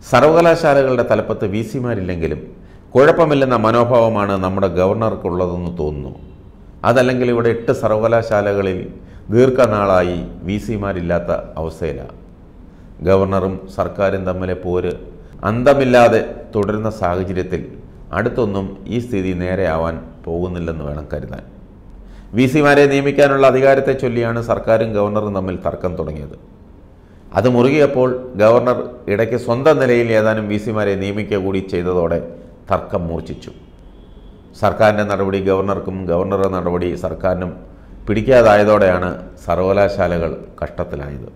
സർവകലാശാലകളുടെ തലപ്പത്ത് വി സിമാരില്ലെങ്കിലും കുഴപ്പമില്ലെന്ന മനോഭാവമാണ് നമ്മുടെ ഗവർണർക്കുള്ളതെന്ന് തോന്നുന്നു. അതല്ലെങ്കിൽ ഇവിടെ 8 സർവകലാശാലകളിൽ ദീർഘനാളായി വി സിമാരില്ലാത്ത അവസ്ഥയിലാണ്. ഗവർണറും സർക്കാരും തമ്മിലെ പോര് അന്തമില്ലാതെ തുടരുന്ന സാഹചര്യത്തിൽ അടുത്തൊന്നും ഈ സ്ഥിതി നേരെയാവാൻ പോകുന്നില്ലെന്ന് വേണം കരുതാൻ. വി സിമാരെ നിയമിക്കാനുള്ള അധികാരത്തെ ചൊല്ലിയാണ് സർക്കാരും ഗവർണറും തമ്മിൽ തർക്കം തുടങ്ങിയത്. അത് മുറുകിയപ്പോൾ ഗവർണർ ഇടയ്ക്ക് സ്വന്തം നിലയിൽ ഏതാനും വി സിമാരെ നിയമിക്കുക കൂടി ചെയ്തതോടെ തർക്കം മൂർച്ഛിച്ചു. സർക്കാരിൻ്റെ നടപടി ഗവർണർക്കും ഗവർണറുടെ നടപടി സർക്കാരിനും പിടിക്കാതായതോടെയാണ് സർവകലാശാലകൾ കഷ്ടത്തിലായത്.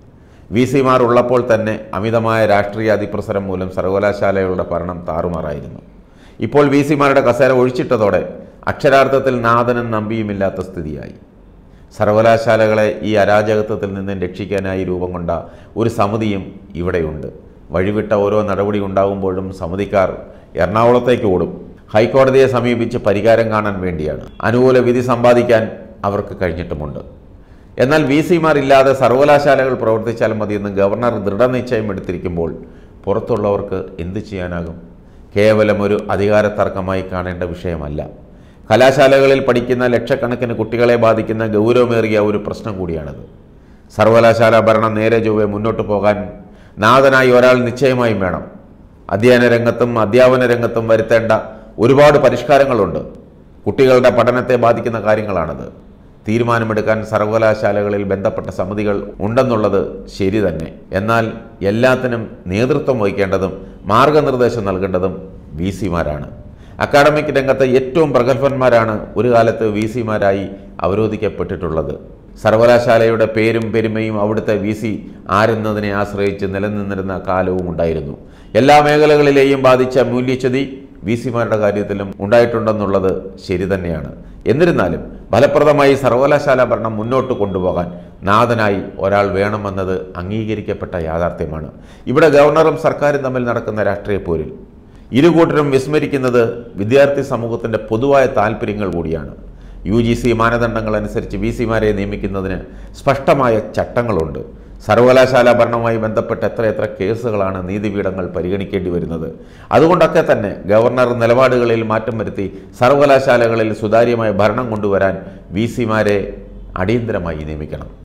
വി സിമാർ ഉള്ളപ്പോൾ തന്നെ അമിതമായ രാഷ്ട്രീയ അതിപ്രസരം മൂലം സർവകലാശാലകളുടെ ഭരണം താറുമാറായിരുന്നു. ഇപ്പോൾ വി സിമാരുടെ കസേര ഒഴിച്ചിട്ടതോടെ അക്ഷരാർത്ഥത്തിൽ നാഥനും നമ്പിയുമില്ലാത്ത സ്ഥിതിയായി. സർവകലാശാലകളെ ഈ അരാജകത്വത്തിൽ നിന്നും രക്ഷിക്കാനായി രൂപം കൊണ്ട ഒരു സമിതിയും ഇവിടെയുണ്ട്. വഴിവിട്ട ഓരോ നടപടി ഉണ്ടാകുമ്പോഴും സമിതിക്കാർ എറണാകുളത്തേക്ക് ഓടും. ഹൈക്കോടതിയെ സമീപിച്ച് പരിഹാരം കാണാൻ വേണ്ടിയാണ്. അനുകൂല വിധി സമ്പാദിക്കാൻ അവർക്ക് കഴിഞ്ഞിട്ടുമുണ്ട്. എന്നാൽ വി സിമാർ ഇല്ലാതെ സർവകലാശാലകൾ പ്രവർത്തിച്ചാൽ മതിയെന്ന് ഗവർണർ ദൃഢനിശ്ചയം എടുത്തിരിക്കുമ്പോൾ പുറത്തുള്ളവർക്ക് എന്തു ചെയ്യാനാകും? കേവലം ഒരു അധികാര തർക്കമായി കാണേണ്ട വിഷയമല്ല. കലാശാലകളിൽ പഠിക്കുന്ന ലക്ഷക്കണക്കിന് കുട്ടികളെ ബാധിക്കുന്ന ഗൗരവമേറിയ ഒരു പ്രശ്നം കൂടിയാണിത്. സർവകലാശാല ഭരണം നേരെ ചൊവ്വേ മുന്നോട്ട് പോകാൻ നാഥനായി ഒരാൾ നിശ്ചയമായും വേണം. അധ്യയന രംഗത്തും അധ്യാപന രംഗത്തും വരുത്തേണ്ട ഒരുപാട് പരിഷ്കാരങ്ങളുണ്ട്. കുട്ടികളുടെ പഠനത്തെ ബാധിക്കുന്ന കാര്യങ്ങളാണത്. തീരുമാനമെടുക്കാൻ സർവകലാശാലകളിൽ ബന്ധപ്പെട്ട സമിതികൾ ഉണ്ടെന്നുള്ളത് ശരി തന്നെ. എന്നാൽ എല്ലാത്തിനും നേതൃത്വം വഹിക്കേണ്ടതും മാർഗനിർദ്ദേശം നൽകേണ്ടതും വി സിമാരാണ്. അക്കാഡമിക് രംഗത്തെ ഏറ്റവും പ്രഗത്ഭന്മാരാണ് ഒരു കാലത്ത് വി സിമാരായി അവരോധിക്കപ്പെട്ടിട്ടുള്ളത്. സർവകലാശാലയുടെ പേരും പെരുമയും അവിടുത്തെ വി സി ആരെന്നതിനെ ആശ്രയിച്ച് നിലനിന്നിരുന്ന കാലവും ഉണ്ടായിരുന്നു. എല്ലാ മേഖലകളിലെയും ബാധിച്ച മൂല്യച്യുതി വി സിമാരുടെ കാര്യത്തിലും ഉണ്ടായിട്ടുണ്ടെന്നുള്ളത് ശരി തന്നെയാണ്. എന്നിരുന്നാലും ഫലപ്രദമായി സർവകലാശാല ഭരണം മുന്നോട്ട് കൊണ്ടുപോകാൻ നാഥനായി ഒരാൾ വേണമെന്നത് അംഗീകരിക്കപ്പെട്ട യാഥാർത്ഥ്യമാണ്. ഇവിടെ ഗവർണറും സർക്കാരും തമ്മിൽ നടക്കുന്ന രാഷ്ട്രീയ പോരിൽ ഇരുകൂട്ടരും വിസ്മരിക്കുന്നത് വിദ്യാർത്ഥി സമൂഹത്തിൻ്റെ പൊതുവായ താൽപ്പര്യങ്ങൾ കൂടിയാണ്. UGC മാനദണ്ഡങ്ങൾ അനുസരിച്ച് വി സിമാരെ നിയമിക്കുന്നതിന് സ്പഷ്ടമായ ചട്ടങ്ങളുണ്ട്. സർവകലാശാല ഭരണവുമായി ബന്ധപ്പെട്ട് എത്ര കേസുകളാണ് നീതിപീഠങ്ങൾ പരിഗണിക്കേണ്ടി വരുന്നത്. അതുകൊണ്ടൊക്കെ തന്നെ ഗവർണർ നിലപാടുകളിൽ മാറ്റം വരുത്തി സർവകലാശാലകളിൽ സുതാര്യമായ ഭരണം കൊണ്ടുവരാൻ വി സിമാരെ അടിയന്തരമായി നിയമിക്കണം.